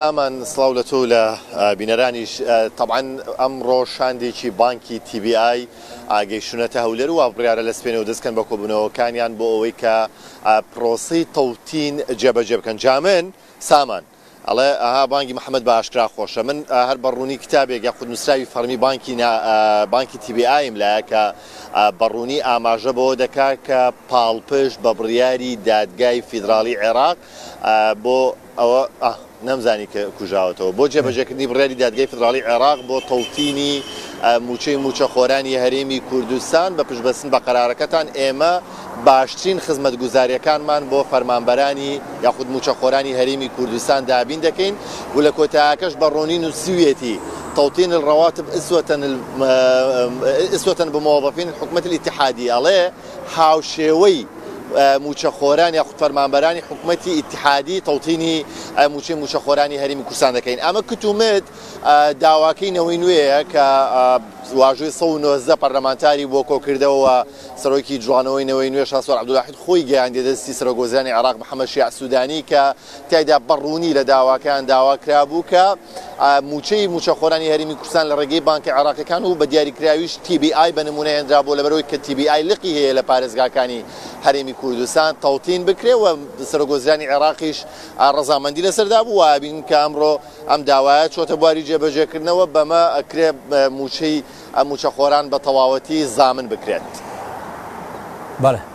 ئەمان سڵاو لە تۆ لە بینەرانیش طبعاً ئەمڕۆ شاندێکی بانکی TBI ئاگەیشتونەتە هەولێر و بڕیارە لە سپێنەوە دەستکەن بە کۆبوونەوەکانیان بۆ ئەوەی کە پرۆسەی تەوتین جێبەجێ بکەن. جامن سامان ئەڵێ ئاها بانکی محەممەد بە ئاشکرا خۆشە. من هەر بەڕوونی کتابێک یا خودنووسراوی فەرمی بانکی TBIم لایە کە بەڕوونی ئاماژە بۆ دەکات کە پاڵپشت بە بڕیاری دادگای فیدراڵی عێراق بۆ ئەوە نەمزانی کە کوژاوەتەوە بۆ جێبەجێکردنی بڕیاری دادگای فیدراڵی عێراق بۆ تەوتینی موچەی موچەخۆرانی هەرێمی کوردستان بە پشتبەستن بە قەرارەکەتان ئێمە باشترین خزمەتگوزاریەکانمان بۆ فەرمانبەرانی یاخود موچەخۆرانی هەرێمی کوردستان دابین دەکەین و لە کۆتاییەکەش بەڕوونی نووسویەتی توطين الرواتب أسوة بموظفين الحكومة الاتحادية عليه حاوشيوي موچەخۆران یاخود فەرمانبەرانی حکوومەتی اتحادی تەوتینی موچەخۆرانی هەرێمی کوردستان دەکەین. ئەمە کتومت داواکەی نەوەی نوێیە کە واژۆی 1990 پەرلەمانتاری بۆ کۆکردەوە سەرۆکی جوانەوەی نەوەی نوێ شاسوار عەبدوڵواحید خۆی گەیاندێ دەستی سەرۆکوەزیرانی عێراق محەممەد شیع سوودانی کە تایدا بەڕوونی لە داواکەیان داواکرا بوو کە موچەی موچەخۆرانی هەرێمی کوردستان لە ڕێگەی بانکی عێراقیەکان و بە دیاریکراویش TBI بە نمونە هێنرا بۆ لەبەرەوەی کە TBI لقی هەیە لە پارێزگاکانی هەرێمی کوردستان تەوتین بکرێ و سەرۆکوەزیرانی عێراقیش ڕەزامەندی لەسەردا بوو و بین کە ئەمڕۆ ئەم داوایە چۆتە بواری جێبەجێکردنەوە بەمە ئەکرێ موچەی موچەخۆران بە تەواوەتی زامن بکرێت. بەڵێ